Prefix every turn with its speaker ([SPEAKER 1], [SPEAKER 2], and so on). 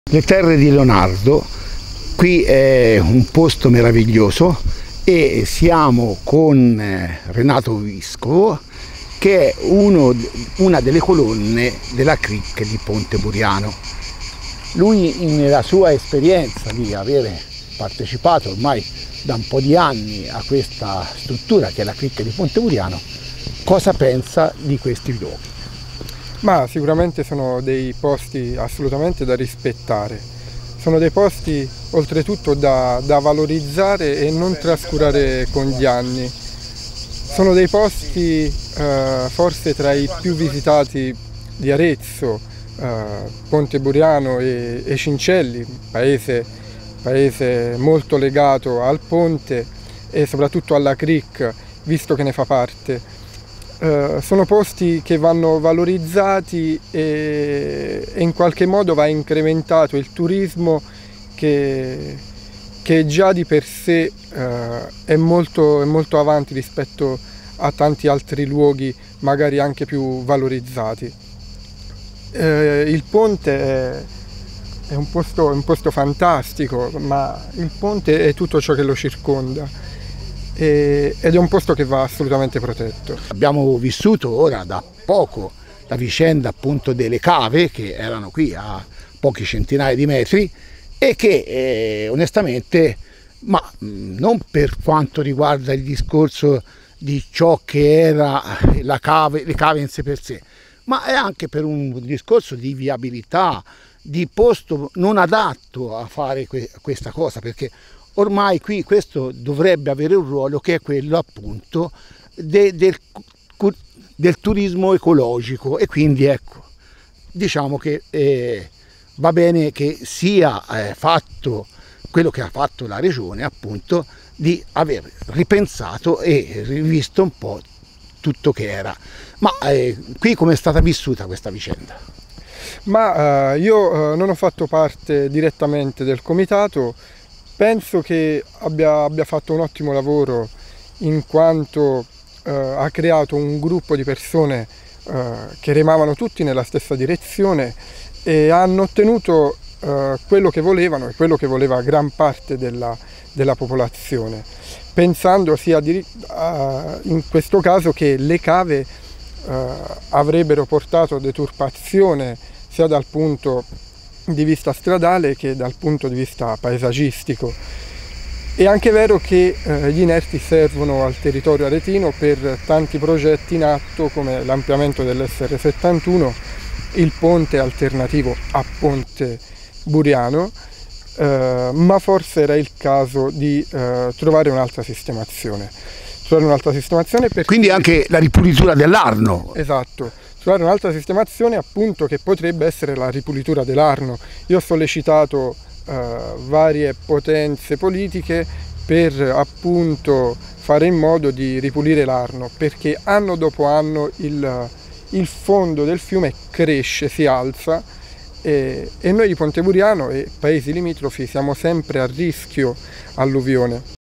[SPEAKER 1] Le terre di Leonardo, qui è un posto meraviglioso e siamo con Renato Vescovo, che è una delle colonne della cricca di Ponte Buriano. Lui, nella sua esperienza di avere partecipato ormai da un po' di anni a questa struttura che è la cricca di Ponte Buriano, cosa pensa di questi luoghi?
[SPEAKER 2] Ma sicuramente sono dei posti assolutamente da rispettare, sono dei posti oltretutto da valorizzare e non trascurare con gli anni. Sono dei posti forse tra i più visitati di Arezzo, Ponte Buriano e Cincelli, paese molto legato al ponte e soprattutto alla cricca, visto che ne fa parte. Sono posti che vanno valorizzati e in qualche modo va incrementato il turismo che già di per sé è molto avanti rispetto a tanti altri luoghi magari anche più valorizzati. Il ponte è un posto fantastico, ma il ponte è tutto ciò che lo circonda. Ed è un posto che va assolutamente protetto.
[SPEAKER 1] Abbiamo vissuto ora da poco la vicenda appunto delle cave che erano qui a pochi centinaia di metri e che onestamente, ma non per quanto riguarda il discorso di ciò che era le cave in sé per sé, ma è anche per un discorso di viabilità, di posto non adatto a fare questa cosa, perché ormai qui questo dovrebbe avere un ruolo che è quello appunto del turismo ecologico, e quindi ecco, diciamo che va bene che sia fatto quello che ha fatto la regione, appunto di aver ripensato e rivisto un po' tutto che era. Ma qui come è stata vissuta questa vicenda?
[SPEAKER 2] Ma io non ho fatto parte direttamente del comitato. Penso che abbia fatto un ottimo lavoro in quanto ha creato un gruppo di persone che remavano tutti nella stessa direzione e hanno ottenuto quello che volevano e quello che voleva gran parte della popolazione, pensando sia in questo caso che le cave avrebbero portato deturpazione sia dal punto di vista stradale che dal punto di vista paesaggistico. È anche vero che gli inerti servono al territorio aretino per tanti progetti in atto come l'ampliamento dell'SR71, il ponte alternativo a Ponte Buriano, ma forse era il caso di trovare un'altra sistemazione.
[SPEAKER 1] Quindi anche la ripulitura dell'Arno.
[SPEAKER 2] Esatto. Trovare un'altra sistemazione appunto che potrebbe essere la ripulitura dell'Arno. Io ho sollecitato varie potenze politiche per appunto fare in modo di ripulire l'Arno, perché anno dopo anno il fondo del fiume cresce, si alza e noi di Ponte Buriano e paesi limitrofi siamo sempre a rischio alluvione.